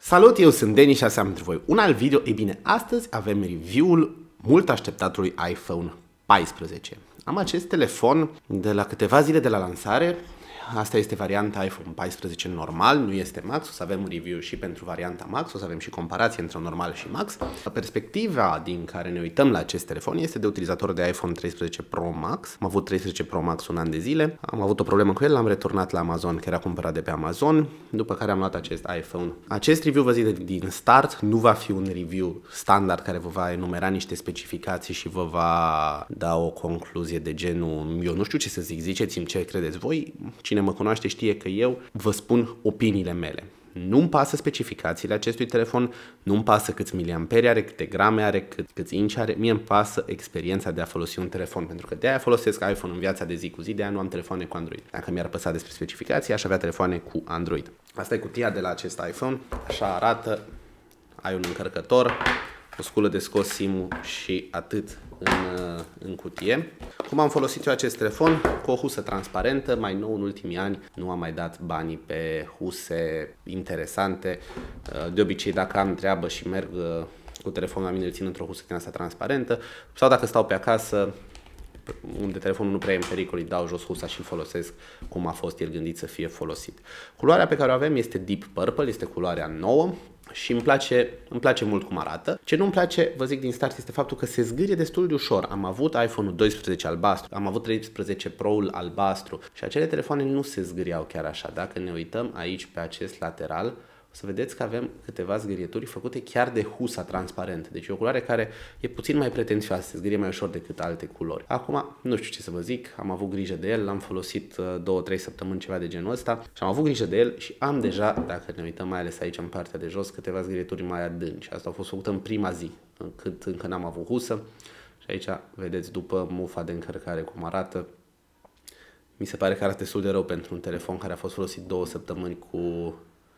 Salut, eu sunt Denis și asta am pentru voi un alt video. Ei bine, astăzi avem review-ul mult așteptatului iPhone 14. Am acest telefon de la câteva zile de la lansare. Asta este varianta iPhone 14 normal, nu este Max. O să avem un review și pentru varianta Max, o să avem și comparație între normal și Max. Perspectiva din care ne uităm la acest telefon este de utilizator de iPhone 13 Pro Max. Am avut 13 Pro Max un an de zile, am avut o problemă cu el, l-am returnat la Amazon, că era cumpărat de pe Amazon, după care am luat acest iPhone. Acest review, vă zic din start, nu va fi un review standard care vă va enumera niște specificații și vă va da o concluzie de genul, eu nu știu ce să zic, ziceți-mi ce credeți voi. Cine mă cunoaște știe că eu vă spun opiniile mele. Nu-mi pasă specificațiile acestui telefon, nu-mi pasă câți miliamperi are, câte grame are, câți inci are, mie îmi pasă experiența de a folosi un telefon, pentru că de-aia folosesc iPhone în viața de zi cu zi, de-aia nu am telefoane cu Android. Dacă mi-ar păsa despre specificații, aș avea telefoane cu Android. Asta e cutia de la acest iPhone, așa arată, ai un încărcător, o sculă de scos SIM-ul și atât în cutie. Cum am folosit eu acest telefon? Cu o husă transparentă. Mai nou, în ultimii ani, nu am mai dat banii pe huse interesante. De obicei, dacă am treabă și merg cu telefonul la mine, îl țin într-o husă din asta transparentă. Sau dacă stau pe acasă, unde telefonul nu prea e în pericol, îi dau jos husa și îl folosesc cum a fost el gândit să fie folosit. Culoarea pe care o avem este Deep Purple, este culoarea nouă. Și îmi place mult cum arată. Ce nu îmi place, vă zic din start, este faptul că se zgârie destul de ușor. Am avut iPhone-ul 12 albastru, am avut 13 Pro-ul albastru și acele telefoane nu se zgâriau chiar așa. Dacă ne uităm aici pe acest lateral, o să vedeți că avem câteva zgârieturi făcute chiar de husa transparentă. Deci e o culoare care e puțin mai pretențioasă, se zgârie mai ușor decât alte culori. Acum, nu știu ce să vă zic, am avut grijă de el, l-am folosit 2-3 săptămâni, ceva de genul ăsta și am avut grijă de el și am deja, dacă ne uităm mai ales aici în partea de jos, câteva zgârieturi mai adânci. Asta a fost făcută în prima zi, încât încă n-am avut husă. Și aici vedeți după mufa de încărcare cum arată. Mi se pare că arată destul de rău pentru un telefon care a fost folosit 2 săptămâni cu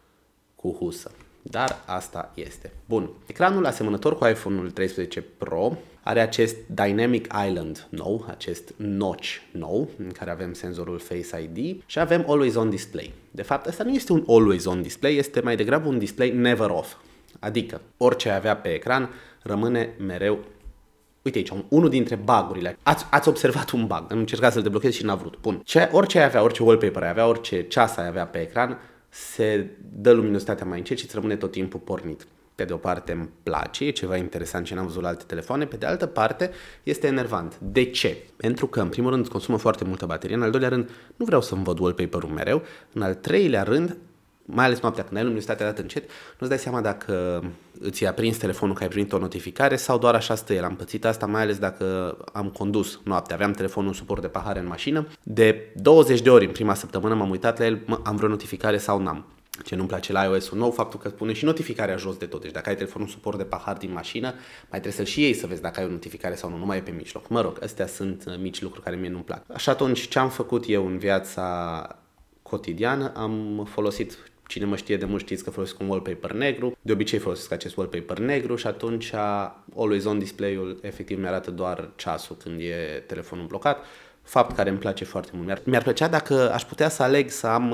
husă. Dar asta este. Bun. Ecranul asemănător cu iPhone-ul 13 Pro are acest Dynamic Island nou, acest notch nou, în care avem senzorul Face ID și avem Always On Display. De fapt, asta nu este un Always On Display, este mai degrabă un display never off. Adică, orice ai avea pe ecran rămâne mereu. Uite aici, unul dintre bug-urile. Ați observat un bug, am încercat să-l deblochez și n-a vrut. Bun. Orice ai avea, orice wallpaper ai avea, orice ceas ai avea pe ecran, se dă luminositatea mai încet și îți rămâne tot timpul pornit. Pe de o parte îmi place, e ceva interesant ce n-am văzut la alte telefoane, pe de altă parte este enervant. De ce? Pentru că în primul rând consumă foarte multă baterie, în al doilea rând nu vreau să-mi văd wallpaper-ul mereu, în al treilea rând, mai ales noaptea când ai luminositatea dată încet, nu-ți dai seama dacă îți i-a prins telefonul că ai primit o notificare sau doar așa stă el. Am pățit asta mai ales dacă am condus noaptea, aveam telefonul în suport de pahare în mașină. De 20 de ori în prima săptămână m-am uitat la el, am vreo notificare sau n-am. Ce nu-mi place la iOS-ul nou, faptul că pune și notificarea jos de tot. Deci dacă ai telefonul suport de pahar din mașină, mai trebuie să-l și iei să vezi dacă ai o notificare sau nu, nu mai e pe mijloc. Mă rog, astea sunt mici lucruri care mie nu-mi plac. Așa atunci, ce am făcut eu în viața cotidiană? Am folosit, cine mă știe de mult știți că folosesc un wallpaper negru. De obicei folosesc acest wallpaper negru și atunci Always On Display-ul efectiv mi-arată doar ceasul când e telefonul blocat. Fapt care îmi place foarte mult. Mi-ar plăcea dacă aș putea să aleg să am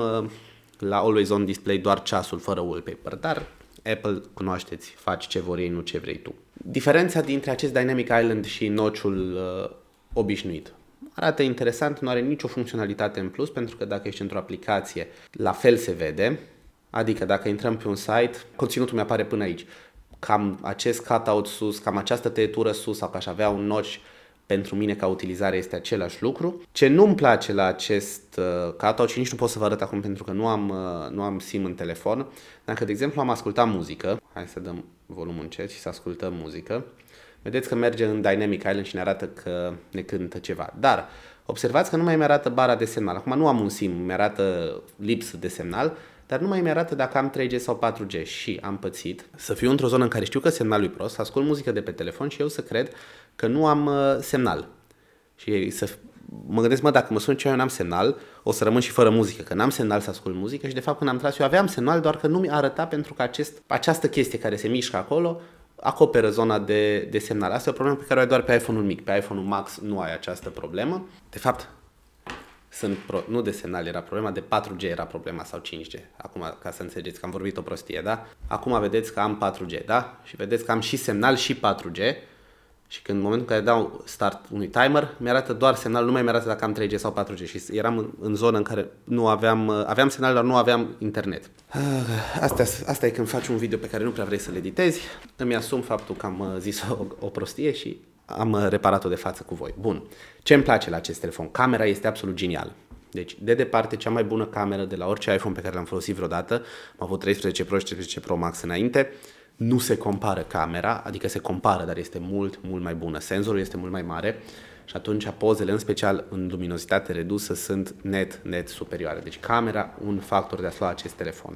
la Always On Display doar ceasul fără wallpaper, dar Apple, cunoașteți, faci ce vor ei, nu ce vrei tu. Diferența dintre acest Dynamic Island și notch-ul obișnuit. Arată interesant, nu are nicio funcționalitate în plus, pentru că dacă ești într-o aplicație, la fel se vede. Adică dacă intrăm pe un site, conținutul mi-apare până aici. Cam acest cutout sus, cam această tăietură sus sau că aș avea un notch, pentru mine ca utilizare este același lucru. Ce nu-mi place la acest cutout și nici nu pot să vă arăt acum pentru că nu am SIM în telefon. Dacă, de exemplu, am ascultat muzică, hai să dăm volumul încet și să ascultăm muzică, vedeți că merge în Dynamic Island și ne arată că ne cântă ceva. Dar observați că nu mai mi-arată bara de semnal. Acum nu am un SIM, mi-arată lipsă de semnal, dar nu mai mi-arată dacă am 3G sau 4G și am pățit să fiu într-o zonă în care știu că semnalul e prost, să ascult muzică de pe telefon și eu să cred că nu am semnal. Și mă gândesc, dacă mă sun ce eu n-am semnal, o să rămân și fără muzică, că n-am semnal să ascult muzică și de fapt când am tras eu aveam semnal, doar că nu mi arăta pentru că această chestie care se mișcă acolo acoperă zona de semnal. Asta e o problemă pe care o ai doar pe iPhone-ul mic. Pe iPhone-ul Max nu ai această problemă. De fapt, nu de semnal era problema, de 4G era problema sau 5G. Acum, ca să înțelegeți că am vorbit o prostie, da? Acum vedeți că am 4G, da? Și vedeți că am și semnal și 4G. Și când în momentul în care dau start unui timer, mi-arată doar semnal, nu mai mi-arată dacă am 3G sau 4G. Și eram în zonă în care nu aveam semnal, dar nu aveam internet. Asta e când faci un video pe care nu prea vrei să-l editezi. Îmi asum faptul că am zis o prostie și am reparat-o de față cu voi. Bun. Ce îmi place la acest telefon? Camera este absolut genială. Deci, de departe, cea mai bună cameră de la orice iPhone pe care l-am folosit vreodată. Am avut 13 Pro și 13 Pro Max înainte. Nu se compară camera, adică se compară, dar este mult, mult mai bună. Senzorul este mult mai mare și atunci pozele, în special în luminozitate redusă, sunt net superioare. Deci camera, un factor de a lua acest telefon.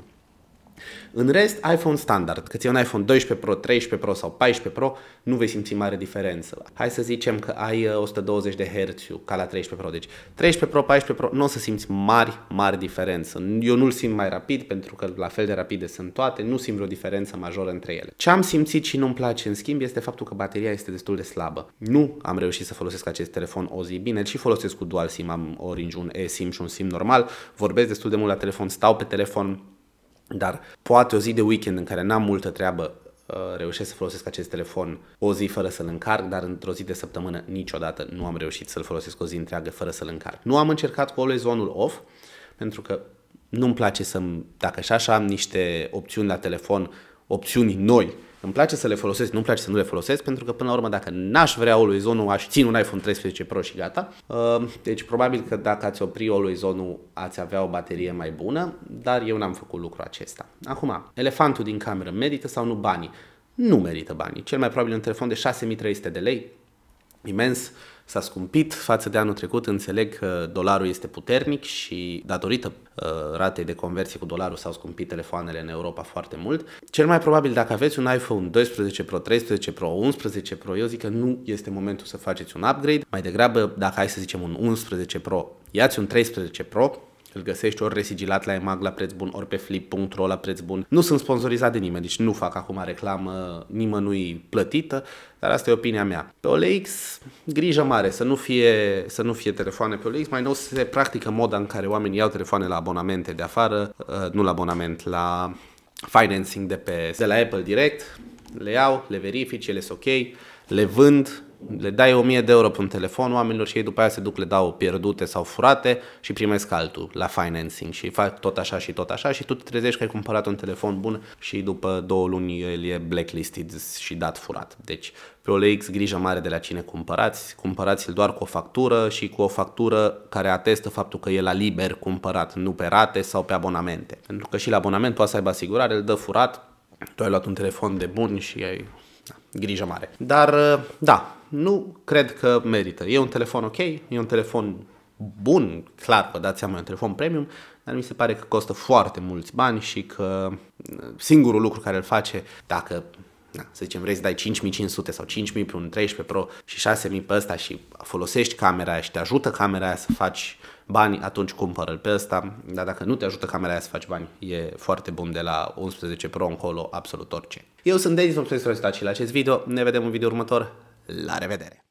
În rest, iPhone standard, că ți-e un iPhone 12 Pro, 13 Pro sau 14 Pro, nu vei simți mare diferență. Hai să zicem că ai 120 de Hz ca la 13 Pro, deci 13 Pro, 14 Pro, nu o să simți mari diferență. Eu nu-l simt mai rapid, pentru că la fel de rapide sunt toate, nu simt vreo diferență majoră între ele. Ce am simțit și nu-mi place în schimb este faptul că bateria este destul de slabă. Nu am reușit să folosesc acest telefon o zi bine, și folosesc cu dual SIM, am Orange, un eSIM și un SIM normal, vorbesc destul de mult la telefon, stau pe telefon. Dar poate o zi de weekend în care n-am multă treabă, reușesc să folosesc acest telefon o zi fără să-l încarc, dar într-o zi de săptămână niciodată nu am reușit să-l folosesc o zi întreagă fără să-l încarc. Nu am încercat cu Always On-ul off, pentru că nu-mi place dacă și așa am niște opțiuni la telefon, opțiuni noi, îmi place să le folosesc, nu-mi place să nu le folosesc, pentru că până la urmă dacă n-aș vrea Always On-ul, aș ține un iPhone 13 Pro și gata. Deci probabil că dacă ați opri Always On-ul, ați avea o baterie mai bună, dar eu n-am făcut lucrul acesta. Acum, elefantul din cameră, merită sau nu banii? Nu merită banii. Cel mai probabil un telefon de 6300 de lei, imens, s-a scumpit față de anul trecut, înțeleg că dolarul este puternic și datorită ratei de conversie cu dolarul s-au scumpit telefoanele în Europa foarte mult. Cel mai probabil dacă aveți un iPhone 12 Pro, 13 Pro, 11 Pro, eu zic că nu este momentul să faceți un upgrade. Mai degrabă, dacă hai să zicem un 11 Pro, ia-ți un 13 Pro, îl găsești ori resigilat la EMAG la preț bun, ori pe flip.ro la preț bun. Nu sunt sponsorizat de nimeni, deci nu fac acum reclamă nimănui plătită, dar asta e opinia mea. Pe OLX, grijă mare să nu fie telefoane pe OLX. Mai nou se practică moda în care oamenii iau telefoane la abonamente de afară, nu la abonament, la financing de la Apple direct, le iau, le verifici, ele sunt ok, le vând, le dai 1000 de euro pe un telefon oamenilor și ei după aia se duc, le dau pierdute sau furate și primesc altul la financing și fac tot așa și tot așa și tu te trezești că ai cumpărat un telefon bun și după 2 luni el e blacklisted și dat furat. Deci pe OLX grijă mare de la cine cumpărați-l doar cu o factură și cu o factură care atestă faptul că e la liber cumpărat, nu pe rate sau pe abonamente. Pentru că și la abonament poate să aibă asigurare, îl dă furat, tu ai luat un telefon de bun și ai grijă mare. Dar da, nu cred că merită. E un telefon ok, e un telefon bun, clar, vă dați seama, e un telefon premium, dar mi se pare că costă foarte mulți bani și că singurul lucru care îl face, dacă să zicem vrei să dai 5500 sau 5000 pe un 13 Pro și 6000 pe ăsta și folosești camera aia și te ajută camera aia să faci bani, atunci cumpără-l pe ăsta, dar dacă nu te ajută camera aia să faci bani, e foarte bun de la 11 Pro încolo, absolut orice. Eu sunt Denis, mulțumesc că ați uitat și la acest video, ne vedem în video următor, la revedere!